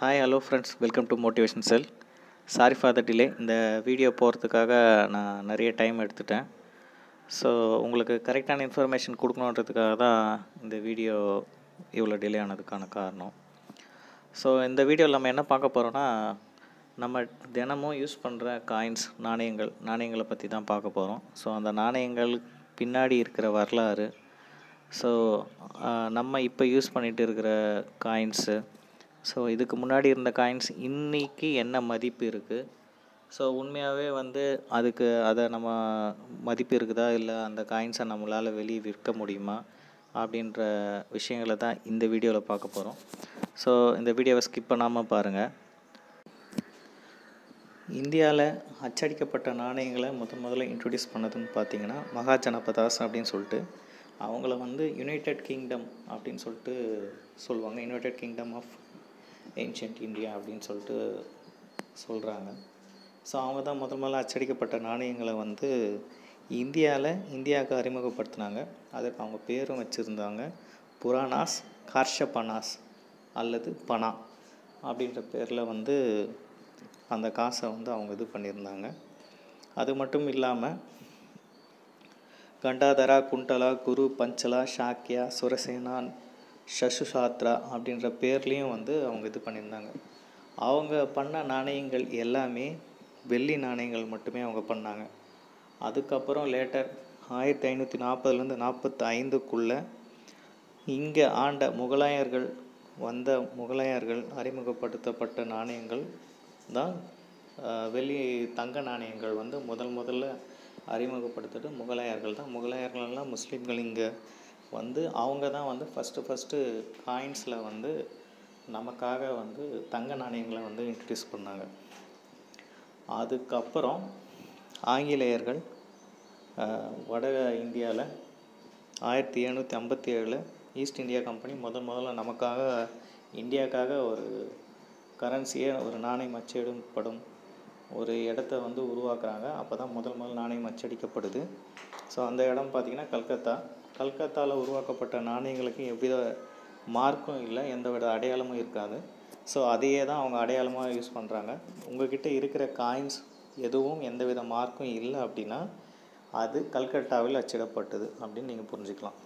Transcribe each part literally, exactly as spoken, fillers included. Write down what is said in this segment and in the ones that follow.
Hi hello friends, welcome to motivation cell. Sorry for the delay. இந்த video போகிறதுக்காக நான் நிறைய டைம் எடுத்துட்டேன். ஸோ உங்களுக்கு கரெக்டான இன்ஃபர்மேஷன் கொடுக்கணுன்றதுக்காக தான் இந்த வீடியோ இவ்வளோ டிலே ஆனதுக்கான காரணம். ஸோ இந்த வீடியோவில் நம்ம என்ன பார்க்க போகிறோன்னா, நம்ம தினமும் யூஸ் பண்ணுற காயின்ஸ், நாணயங்கள் நாணயங்களை பற்றி தான் பார்க்க போகிறோம். ஸோ அந்த நாணயங்கள் பின்னாடி இருக்கிற வரலாறு, ஸோ நம்ம இப்போ யூஸ் பண்ணிகிட்டு இருக்கிற காயின்ஸு, ஸோ இதுக்கு முன்னாடி இருந்த காயின்ஸ் இன்றைக்கி என்ன மதிப்பு இருக்குது, ஸோ உண்மையாகவே வந்து அதுக்கு அதை நம்ம மதிப்பு இருக்குதா, இல்லை அந்த காயின்ஸை நம்மளால் வெளியே விற்க முடியுமா அப்படின்ற விஷயங்களை தான் இந்த வீடியோவில் பார்க்க போகிறோம். ஸோ இந்த வீடியோவை ஸ்கிப் பண்ணாமல் பாருங்கள். இந்தியாவில் அச்சடிக்கப்பட்ட நாணயங்களை முத முதல்ல இன்ட்ரடியூஸ் பண்ணதுன்னு பார்த்தீங்கன்னா மகாஜனபதாஸ் அப்படின்னு சொல்லிட்டு, அவங்கள வந்து யுனைடெட் கிங்டம் அப்படின்னு சொல்லிட்டு சொல்லுவாங்க. United kingdom of ancient India அப்படின்னு சொல்லிட்டு சொல்கிறாங்க. ஸோ அவங்க தான் முதல் முதல்ல அச்சடிக்கப்பட்ட நாணயங்களை வந்து இந்தியாவில் இந்தியாவுக்கு அறிமுகப்படுத்தினாங்க. அதற்கு அவங்க பேரும் வச்சுருந்தாங்க, புராணாஸ் கார்ஷபனாஸ் அல்லது பனா அப்படின்ற பேரில் வந்து அந்த காசை வந்து அவங்க இது பண்ணியிருந்தாங்க. அது மட்டும் இல்லாமல் கண்டாதரா, குண்டலா, குரு, பஞ்சலா, ஷாக்கியா, சுரசேனா, ஷசுசாத்ரா அப்படின்ற பேர்லேயும் வந்து அவங்க இது பண்ணியிருந்தாங்க. அவங்க பண்ண நாணயங்கள் எல்லாமே வெள்ளி நாணயங்கள் மட்டுமே அவங்க பண்ணாங்க. அதுக்கப்புறம் லேட்டர் ஆயிரத்தி ஐநூற்றி நாற்பதுலேருந்து நாற்பத்தி ஐந்துக்குள்ளே இங்கே ஆண்ட முகலாயர்கள் வந்த முகலாயர்கள் அறிமுகப்படுத்தப்பட்ட நாணயங்கள் தான் வெள்ளி தங்க நாணயங்கள் வந்து முதல் முதல்ல அறிமுகப்படுத்திட்டு முகலாயர்கள் தான். முகலாயர்கள்லாம் முஸ்லீம்கள் இங்கே வந்து அவங்க தான் வந்து ஃபஸ்ட்டு ஃபஸ்ட்டு காயின்ஸில் வந்து நமக்காக வந்து தங்க நாணயங்களை வந்து இன்ட்ரடியூஸ் பண்ணாங்க. அதுக்கப்புறம் ஆங்கிலேயர்கள் வட இந்தியாவில் ஆயிரத்தி எழுநூற்றி ஐம்பத்தி ஏழில் ஈஸ்ட் இந்தியா கம்பெனி முதல் முதல்ல நமக்காக இந்தியாவுக்காக ஒரு கரன்சியை, ஒரு நாணயம் அச்சிடப்படும் ஒரு இடத்த வந்து உருவாக்குறாங்க. அப்போ தான் முதல் முதல் நாணயம் அச்சடிக்கப்படுது. ஸோ அந்த இடம் பார்த்திங்கன்னா கல்கத்தா. கல்கத்தாவில் உருவாக்கப்பட்ட நாணயங்களுக்கு எவ்வித மார்க்கும் இல்லை, எந்த வித அடையாளமும் இருக்காது. ஸோ அதையே தான் அவங்க அடையாளமாக யூஸ் பண்ணுறாங்க. உங்கள்கிட்ட இருக்கிற காயின்ஸ் எதுவும் எந்த வித மார்க்கும் இல்லை அப்படின்னா அது கல்கட்டாவில் அச்சிடப்பட்டது அப்படின்னு நீங்கள் புரிஞ்சுக்கலாம்.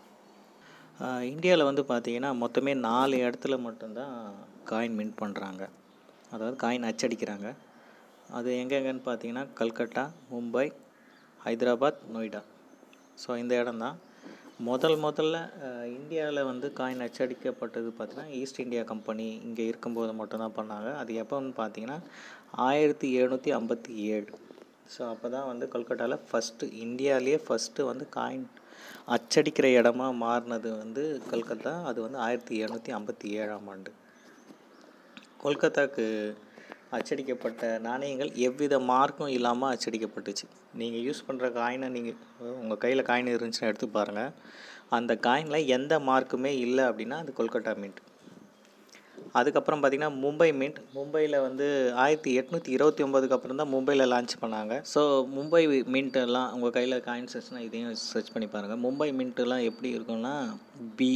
இந்தியாவில் வந்து பார்த்திங்கன்னா மொத்தமே நாலு இடத்துல மட்டும்தான் காயின் மின்ட் பண்ணுறாங்க, அதாவது காயின் அச்சடிக்கிறாங்க. அது எங்கெங்கன்னு பார்த்தீங்கன்னா கல்கட்டா, மும்பை, ஹைதராபாத், நொய்டா. ஸோ இந்த இடம் தான் முதல் முதல்ல இந்தியாவில் வந்து காயின் அச்சடிக்கப்பட்டது பார்த்திங்கன்னா ஈஸ்ட் இந்தியா கம்பெனி இங்கே இருக்கும்போது மட்டும்தான் பண்ணாங்க. அது எப்போன்னு பார்த்தீங்கன்னா ஆயிரத்தி எழுநூற்றி ஐம்பத்தி ஏழு. ஸோ அப்போ தான் வந்து கொல்கட்டாவில் ஃபஸ்ட்டு இந்தியாவிலேயே ஃபஸ்ட்டு வந்து காயின் அச்சடிக்கிற இடமா மாறினது வந்து கல்கத்தா. அது வந்து ஆயிரத்தி எழுநூற்றி ஐம்பத்தி ஏழாம் ஆண்டு. கொல்கத்தாவுக்கு அச்சடிக்கப்பட்ட நாணயங்கள் எவ்வித மார்க்கும் இல்லாமல் அச்சடிக்கப்பட்டுச்சு. நீங்கள் யூஸ் பண்ணுற காயினை நீங்கள் உங்கள் கையில் காயின் இருந்துச்சுன்னா எடுத்து பாருங்கள். அந்த காயினில் எந்த மார்க்குமே இல்லை அப்படின்னா அது கொல்கட்டா மின்ட். அதுக்கப்புறம் பார்த்திங்கன்னா மும்பை மின்ட். மும்பையில் வந்து ஆயிரத்தி எட்நூற்றி இருபத்தி ஒம்போதுக்கு அப்புறம் தான் மும்பையில் லான்ச் பண்ணாங்க. ஸோ மும்பை மின்ட்டெல்லாம் உங்கள் கையில் காயின்ஸ் வச்சுன்னா இதையும் சர்ச் பண்ணி பாருங்கள். மும்பை மின்ட்டெல்லாம் எப்படி இருக்குன்னா பி,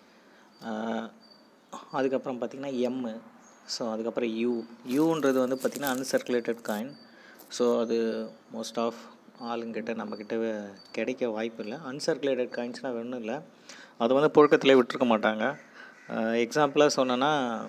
அதுக்கப்புறம் பார்த்திங்கன்னா எம்மு, ஸோ அதுக்கப்புறம் யூ. யூன்றது வந்து பார்த்திங்கன்னா அன்சர்க்குலேட்டட் காயின். ஸோ அது மோஸ்ட் ஆஃப் ஆளுங்கிட்ட நம்மக்கிட்ட கிடைக்க வாய்ப்பு இல்லை. அன்சர்க்குலேட்டட் காயின்ஸ்னால் ஒன்றும் இல்லை, அது வந்து புழக்கத்தில் விட்டுருக்க மாட்டாங்க. எக்ஸாம்பிளாக சொன்னோன்னா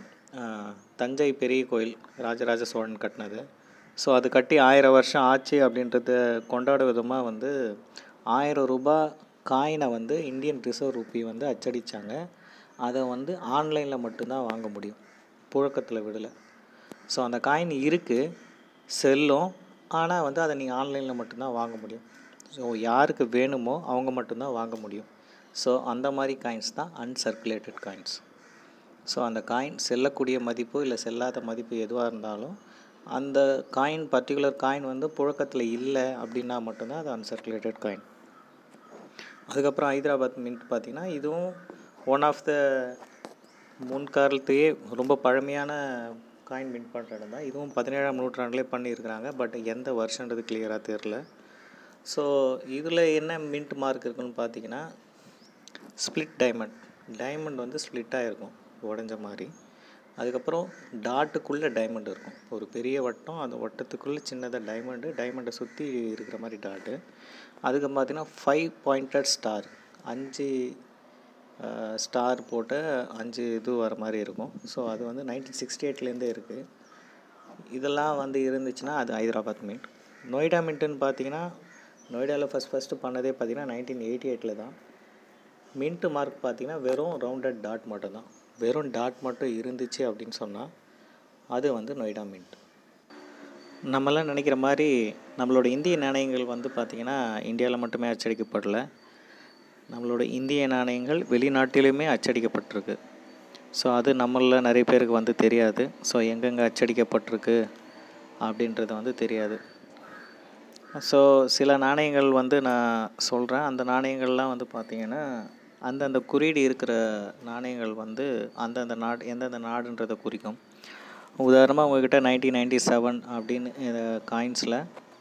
தஞ்சை பெரிய கோயில் ராஜராஜ சோழன் கட்டினது. ஸோ அது கட்டி ஆயிரம் வருஷம் ஆச்சு அப்படின்றத கொண்டாடும் விதமாக வந்து ஆயிரம் ரூபாய் காயினை வந்து இந்தியன் ரிசர்வ் ரூபி வந்து அச்சடித்தாங்க. அதை வந்து ஆன்லைனில் மட்டும்தான் வாங்க முடியும், புழக்கத்தில் விடலை. ஸோ அந்த காயின் இருக்குது, செல்லும், ஆனால் வந்து அதை நீங்கள் ஆன்லைனில் மட்டும்தான் வாங்க முடியும். ஸோ யாருக்கு வேணுமோ அவங்க மட்டும்தான் வாங்க முடியும். ஸோ அந்த மாதிரி காயின்ஸ் தான் அன்சர்க்குலேட்டட் காயின்ஸ். ஸோ அந்த காயின் செல்லக்கூடிய மதிப்பு இல்லை செல்லாத மதிப்பு எதுவாக இருந்தாலும் அந்த காயின் பர்டிகுலர் காயின் வந்து புழக்கத்தில் இல்லை அப்படின்னா மட்டும்தான் அது அன்சர்க்குலேட்டட் காயின். அதுக்கப்புறம் ஹைதராபாத் மின்ட் பார்த்திங்கன்னா இதுவும் ஒன் ஆஃப் த முன்காலத்தையே ரொம்ப பழமையான காயின் மின்ட் பண்ணுற இடம் தான். இதுவும் பதினேழாம் நூற்றாண்டுலேயே பண்ணியிருக்கிறாங்க. பட் எந்த வருஷன்றது கிளியராக தெரில. ஸோ இதில் என்ன மின்ட் மார்க் இருக்குன்னு பார்த்தீங்கன்னா ஸ்ப்ளிட் டைமண்ட். டைமண்ட் வந்து ஸ்ப்ளிட்டாக இருக்கும், உடஞ்ச மாதிரி. அதுக்கப்புறம் டாட்டுக்குள்ளே டைமண்ட் இருக்கும். ஒரு பெரிய வட்டம், அந்த வட்டத்துக்குள்ளே சின்னதாக டைமண்டு, டைமண்டை சுற்றி இருக்கிற மாதிரி டாட்டு. அதுக்கு பார்த்தீங்கன்னா ஃபைவ் பாயிண்டட் ஸ்டார், அஞ்சு ஸ்டார் போட்ட அஞ்சு இது வர மாதிரி இருக்கும். ஸோ அது வந்து நைன்டீன் சிக்ஸ்டி எயிட்லேருந்தே இருக்குது. இதெல்லாம் வந்து இருந்துச்சுன்னா அது ஹைதராபாத் மின்ட். நொய்டா மின்ட்டுன்னு பார்த்தீங்கன்னா நொய்டாவில் ஃபஸ்ட் ஃபஸ்ட்டு பண்ணதே பார்த்தீங்கன்னா நைன்டீன் எயிட்டி எயிட்டில் தான். மின்ட்டு மார்க் பார்த்தீங்கன்னா வெறும் ரவுண்டட் டாட் மட்டும்தான். வெறும் டாட் மட்டும் இருந்துச்சு அப்படின்னு சொன்னால் அது வந்து நொய்டா மின்ட். நம்மளாம் நினைக்கிற மாதிரி நம்மளோட இந்திய நாணயங்கள் வந்து பார்த்திங்கன்னா இந்தியாவில் மட்டுமே அச்சடிக்கப்படலை. நம்மளோட இந்திய நாணயங்கள் வெளிநாட்டிலுமே அச்சடிக்கப்பட்டிருக்கு. ஸோ அது நம்மளில் நிறைய பேருக்கு வந்து தெரியாது. ஸோ எங்கெங்கே அச்சடிக்கப்பட்டிருக்கு அப்படின்றது வந்து தெரியாது. ஸோ சில நாணயங்கள் வந்து நான் சொல்கிறேன். அந்த நாணயங்கள்லாம் வந்து பார்த்திங்கன்னா அந்தந்த குறியீடு இருக்கிற நாணயங்கள் வந்து அந்தந்த நாடு எந்தெந்த நாடுன்றதை குறிக்கும். உதாரணமாக உங்கள்கிட்ட நைன்டீன் நைன்டி செவன் அப்படின்னு காயின்ஸில்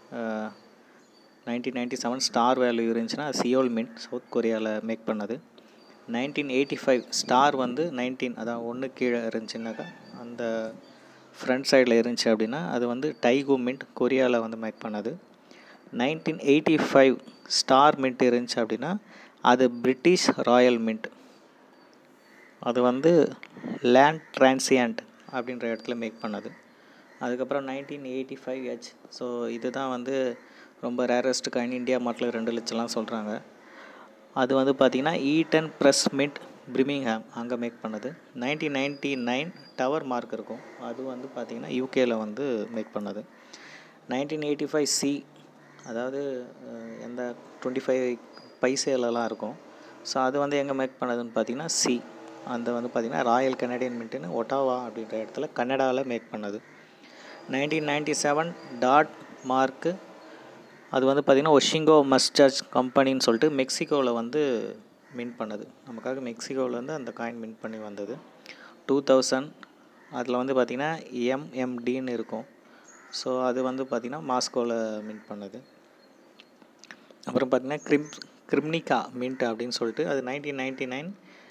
nineteen ninety seven star value இருந்துச்சுன்னா சியோல் மின்ட், சவுத் கொரியாவில் மேக் பண்ணது. நைன்டீன் எயிட்டி ஃபைவ் ஸ்டார் வந்து நைன்டீன் அதான் ஒன்று கீழே இருந்துச்சுன்னாக்கா அந்த ஃப்ரண்ட் சைடில் இருந்துச்சு அப்படின்னா அது வந்து டைகோ மின்ட், கொரியாவில் வந்து மேக் பண்ணது. Nineteen eighty five star mint இருந்துச்சு அப்படின்னா அது பிரிட்டிஷ் ராயல் மின்ட், அது வந்து லேண்ட் டிரான்சியன்ட் அப்படின்ற இடத்துல மேக் பண்ணது. அதுக்கப்புறம் nineteen eighty five H, so இதுதான் வந்து ரொம்ப ரேரஸ்ட் காயின். இந்தியா மார்க்கில் ரெண்டு லட்சம்லாம் சொல்கிறாங்க. அது வந்து பார்த்திங்கன்னா ஈட்டன் ப்ரெஸ் மின்ட், பிரிமிங்ஹாம், அங்கே மேக் பண்ணது. Nineteen ninety nine tower mark இருக்கும், அது வந்து பார்த்திங்கன்னா யூகேயில் வந்து மேக் பண்ணது. நைன்டீன் எயிட்டி ஃபைவ் சி, அதாவது எந்த டுவெண்ட்டி ஃபைவ் பைசேலலாம் இருக்கும். ஸோ அது வந்து எங்கே மேக் பண்ணதுன்னு பார்த்திங்கன்னா சி, அந்த வந்து பார்த்திங்கன்னா ராயல் கனடியன் மின்ட்டுன்னு ஒட்டாவா அப்படின்ற இடத்துல கனடாவில் மேக் பண்ணது. Nineteen ninety seven dot mark, அது வந்து பார்த்திங்கன்னா ஒஷிங்கோ மஸ்டர்ஸ் கம்பெனின்னு சொல்லிட்டு மெக்சிகோவில் வந்து மின்ட் பண்ணது. நமக்காக மெக்சிகோவில் வந்து அந்த காயின் மின்ட் பண்ணி வந்தது. டூ தௌசண்ட் அதில் வந்து பார்த்திங்கன்னா எம்எம்டின்னு இருக்கும். ஸோ அது வந்து பார்த்திங்கன்னா மாஸ்கோவில் மின்ட் பண்ணது. அப்புறம் பார்த்திங்கன்னா கிரிம் கிரிம்னிகா மின்ட் அப்படின்னு சொல்லிட்டு அது நைன்டீன் நைன்டி நைன்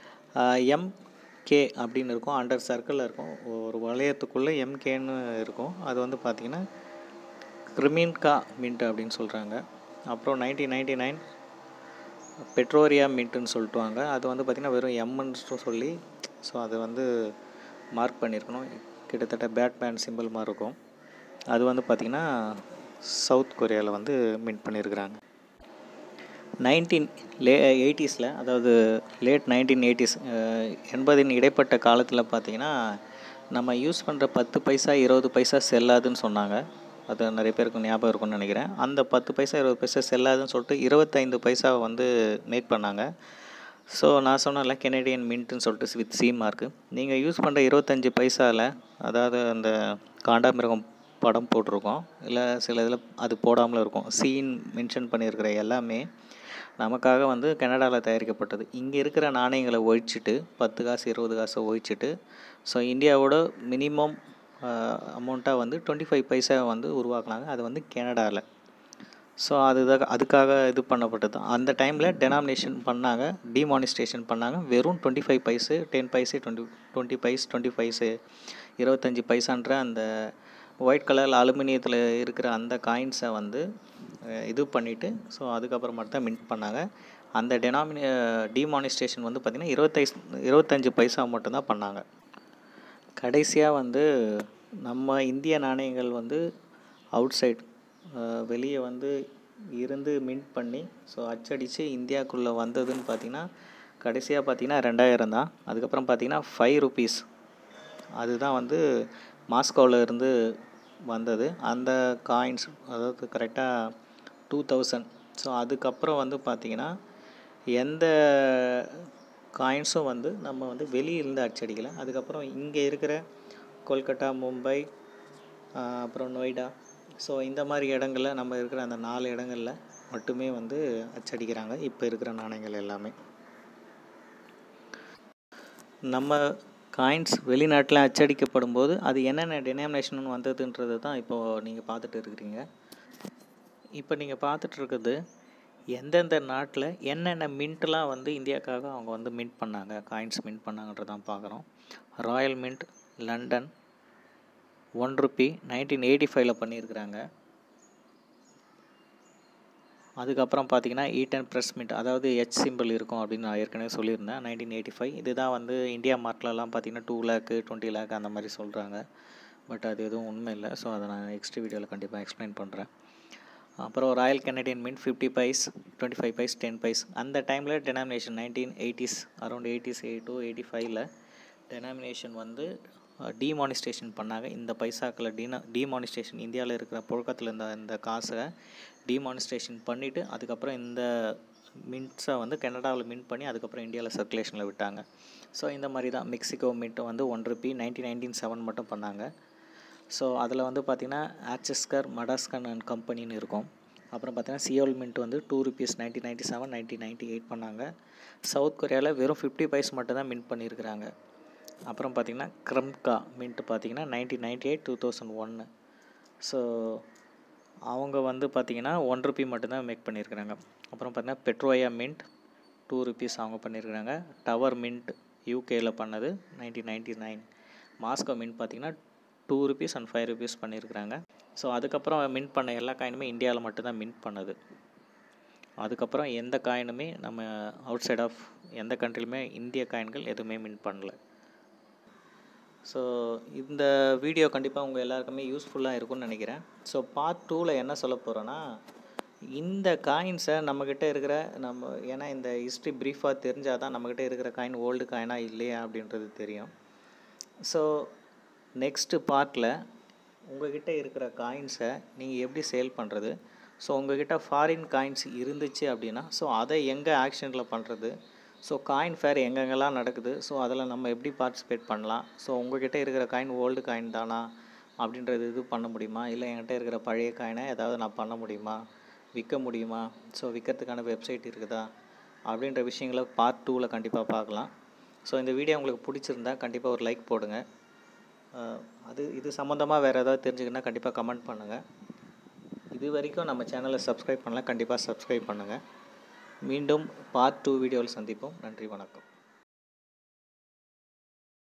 எம்கே அப்படின்னு இருக்கும், அண்டர் சர்க்கிளில் இருக்கும், ஒரு வளையத்துக்குள்ளே எம்கேன்னு இருக்கும். அது வந்து பார்த்திங்கன்னா கிரிமின்கா மின்ட் அப்படின்னு சொல்கிறாங்க. அப்புறம் நைன்டீன் நைன்டி நைன் பெட்ரோரியா மின்ட்டுன்னு சொல்லிட்டுவாங்க. அது வந்து பார்த்திங்கன்னா வெறும் எம்ன்னு சொல்லி ஸோ அதை வந்து மார்க் பண்ணியிருக்கணும். கிட்டத்தட்ட பேட்மேன் சிம்பிள் மாதிரி இருக்கும். அது வந்து பார்த்திங்கன்னா சவுத் கொரியாவில் வந்து மின்ட் பண்ணியிருக்கிறாங்க. நைன்டீன் லே எயிட்டிஸில் அதாவது லேட் நைன்டீன் எயிட்டிஸ் எண்பதின் இடைப்பட்ட காலத்தில் பார்த்திங்கன்னா நம்ம யூஸ் பண்ணுற பத்து பைசா இருபது பைசா செல்லாதுன்னு சொன்னாங்க. அது நிறைய பேருக்கு ஞாபகம் இருக்கும்னு நினைக்கிறேன். அந்த பத்து பைசா இருபது பைசா செல்லாதுன்னு சொல்லிட்டு இருபத்தைந்து பைசாவை வந்து மேக் பண்ணாங்க. ஸோ நான் சொன்னேன்ல கெனடியன் மின்ட்டுன்னு சொல்லிட்டு வித் சி மார்க்கு. நீங்கள் யூஸ் பண்ணுற இருபத்தஞ்சி பைசாவில் அதாவது அந்த காண்டாமிருகம் படம் போட்டிருக்கோம், இல்லை சில இதில் அது போடாமல் இருக்கும், சீன் மென்ஷன் பண்ணியிருக்கிற எல்லாமே நமக்காக வந்து கனடாவில் தயாரிக்கப்பட்டது. இங்கே இருக்கிற நாணயங்களை ஒழிச்சிட்டு பத்து காசு இருபது காசை ஒழிச்சிட்டு ஸோ இந்தியாவோட மினிமம் அமௌண்ட்டாக வந்து டுவெண்ட்டி ஃபைவ் பைசா வந்து உருவாக்குனாங்க. அது வந்து கனடாவில். ஸோ அதுதான் அதுக்காக இது பண்ணப்பட்டது. அந்த டைமில் டெனாமினேஷன் பண்ணாங்க, டிமானிஸ்ட்ரேஷன் பண்ணாங்க. வெறும் twenty five paise ten paise twenty twenty paise twenty paise இருபத்தஞ்சி பைசான்ற அந்த ஒயிட் கலரில் அலுமினியத்தில் இருக்கிற அந்த காயின்ஸை வந்து இது பண்ணிவிட்டு ஸோ அதுக்கப்புறம் மட்டும் தான் மின்ட் பண்ணாங்க. அந்த டெனாமினே டிமானிஸ்ட்ரேஷன் வந்து பார்த்திங்கன்னா இருபத்தைஸ் இருபத்தஞ்சி பைசா மட்டும்தான் பண்ணாங்க. கடைசியாக வந்து நம்ம இந்திய நாணயங்கள் வந்து அவுட் சைட் வெளியே வந்து இருந்து மின்ட் பண்ணி ஸோ அச்சடித்து இந்தியாவுக்குள்ளே வந்ததுன்னு பார்த்திங்கன்னா கடைசியாக பார்த்திங்கன்னா ரெண்டாயிரம் தான். அதுக்கப்புறம் பார்த்திங்கன்னா ஃபைவ் ருபீஸ் அதுதான் வந்து மாஸ்கோவில் இருந்து வந்தது. அந்த காயின்ஸ் அதாவது கரெக்டாக டூ தௌசண்ட். ஸோ அதுக்கப்புறம் வந்து பார்த்திங்கன்னா எந்த காயின்ஸும் வந்து நம்ம வந்து வெளியிலேருந்து அச்சடிக்கலை. அதுக்கப்புறம் இங்கே இருக்கிற கொல்கட்டா, மும்பை, அப்புறம் நொய்டா, ஸோ இந்த மாதிரி இடங்களில் நம்ம இருக்கிற அந்த நாலு இடங்களில் மட்டுமே வந்து அச்சடிக்கிறாங்க இப்போ இருக்கிற நாணயங்கள் எல்லாமே. நம்ம காயின்ஸ் வெளிநாட்டில் அச்சடிக்கப்படும் போது அது என்னென்ன டெனாமினேஷன் வந்ததுன்றது தான் இப்போது நீங்கள் பார்த்துட்டு இருக்கிறீங்க. இப்போ நீங்கள் பார்த்துட்ருக்குது எந்தெந்த நாட்டில் என்னென்ன மின்ட்லாம் வந்து இந்தியாவுக்காக அவங்க வந்து மின்ட் பண்ணாங்க, காயின்ஸ் மின்ட் பண்ணாங்கன்றதான் பார்க்குறோம். Royal Mint, London one rupee nineteen eighty ஃபைவ்ல பண்ணியிருக்கிறாங்க. அதுக்கப்புறம் பார்த்தீங்கன்னா ஈட்டன் ப்ரெஸ் மின்ட், அதாவது ஹெச் சிம்பிள் இருக்கும் அப்படின்னு நான் ஏற்கனவே சொல்லியிருந்தேன். நைன்டீன் எயிட்டி ஃபைவ் இதுதான் வந்து இந்தியா மார்ட்லலாம் பார்த்தீங்கன்னா டூ லேக்கு டுவெண்ட்டி லேக் அந்த மாதிரி சொல்கிறாங்க. பட் அது எதுவும் உண்மை இல்லை. ஸோ அதை நான் நெக்ஸ்ட் வீடியோவில் கண்டிப்பாக எக்ஸ்பிளைன் பண்ணுறேன். அப்புறம் Royal Canadian Mint fifty paise, twenty five paise, ten paise. அந்த டைமில் denomination nineteen eighties around eighties eight to eighty ஃபைவ்ல டெனாமினேஷன் வந்து டிமானிஸ்ட்ரேஷன் பண்ணாங்க. இந்த பைசாக்களை டீனா டிமானிஸ்ட்ரேஷன் இந்தியாவில் இருக்கிற புழக்கத்தில் இருந்த இந்த காசை டிமானிஸ்ட்ரேஷன் பண்ணிவிட்டு அதுக்கப்புறம் இந்த மின்ட்ஸை வந்து கனடாவில் மின்ட் பண்ணி அதுக்கப்புறம் இந்தியாவில் சர்க்குலேஷனில் விட்டாங்க. ஸோ இந்த மாதிரி தான் மெக்சிகோ மின்ட் வந்து one rupee nineteen nineteen seven மட்டும் பண்ணாங்க. ஸோ அதில் வந்து பார்த்திங்கன்னா ஆச்சஸ்கர் மடாஸ்கன் அண்ட் கம்பெனின்னு இருக்கும். அப்புறம் பார்த்திங்கன்னா சியோல் மின்ட் வந்து two rupees nineteen ninety seven nineteen ninety eight பண்ணாங்க. சவுத் கொரியாவில் வெறும் ஃபிஃப்டி பைஸ் மட்டும் தான் மின்ட் பண்ணியிருக்கிறாங்க. அப்புறம் பார்த்திங்கன்னா க்ரம்கா மின்ட் பார்த்திங்கன்னா nineteen ninety eight two thousand ஒன்று. ஸோ அவங்க வந்து பார்த்திங்கன்னா ஒன் ருபி மட்டும்தான் மேக் பண்ணியிருக்கிறாங்க. அப்புறம் பார்த்திங்கன்னா பெட்ரோயா மின்ட் டூ ருபீஸ் அவங்க பண்ணியிருக்கிறாங்க. டவர் மின்ட் யூகேயில் பண்ணது nineteen ninety nine. Moscow mint பார்த்திங்கன்னா two rupees and five rupees பண்ணியிருக்கிறாங்க. ஸோ அதுக்கப்புறம் மின்ட் பண்ண எல்லா காயினுமே இந்தியாவில் மட்டும்தான் மின்ட் பண்ணது. அதுக்கப்புறம் எந்த காயினுமே நம்ம அவுட் சைட் ஆஃப் எந்த கண்ட்ரிலுமே இந்திய காயின்கள் எதுவுமே மின்ட் பண்ணல. ஸோ இந்த வீடியோ கண்டிப்பாக உங்கள் எல்லாருக்குமே யூஸ்ஃபுல்லாக இருக்கும்னு நினைக்கிறேன். ஸோ பார்ட் டூவில் என்ன சொல்ல போகிறோன்னா, இந்த காயின்ஸை நம்மக்கிட்ட இருக்கிற நம்ம ஏன்னா இந்த ஹிஸ்ட்ரி ப்ரீஃபாக தெரிஞ்சால் தான் நம்மக்கிட்ட இருக்கிற காயின் ஓல்டு காயினாக இல்லையா அப்படின்றது தெரியும். ஸோ நெக்ஸ்ட்டு பார்ட்டில் உங்கள்கிட்ட இருக்கிற காயின்ஸை நீங்கள் எப்படி சேல் பண்ணுறது, ஸோ உங்கள்கிட்ட ஃபாரின் காயின்ஸ் இருந்துச்சு அப்படின்னா ஸோ அதை எங்கே ஆக்ஷனில் பண்ணுறது, ஸோ காயின் ஃபேர் எங்கெங்கெல்லாம் நடக்குது, ஸோ அதில் நம்ம எப்படி பார்ட்டிசிபேட் பண்ணலாம், ஸோ உங்கள்கிட்ட இருக்கிற காயின் ஓல்டு காயின் தானா அப்படின்றது இது பண்ண முடியுமா, இல்லை என்கிட்ட இருக்கிற பழைய காயினை ஏதாவது நான் பண்ண முடியுமா, விற்க முடியுமா, ஸோ விற்கிறதுக்கான வெப்சைட் இருக்குதா அப்படின்ற விஷயங்களை பார்ட் டூவில் கண்டிப்பாக பார்க்கலாம். ஸோ இந்த வீடியோ உங்களுக்கு பிடிச்சிருந்தா கண்டிப்பாக ஒரு லைக் போடுங்க. அது இது சம்மந்தமாக வேறு ஏதாவது தெரிஞ்சுக்கணுன்னா கண்டிப்பாக கமெண்ட் பண்ணுங்கள். இது வரைக்கும் நம்ம சேனலை சப்ஸ்கிரைப் பண்ணலாம், கண்டிப்பாக சப்ஸ்கிரைப் பண்ணுங்கள். மீண்டும் பார்ட் டூ வீடியோவில் சந்திப்போம். நன்றி, வணக்கம்.